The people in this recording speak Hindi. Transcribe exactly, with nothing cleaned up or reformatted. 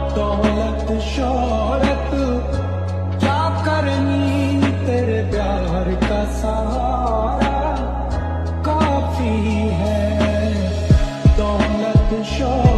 दौलत शोहरत क्या करनी, तेरे प्यार का सहारा काफी है। दौलत शोहरत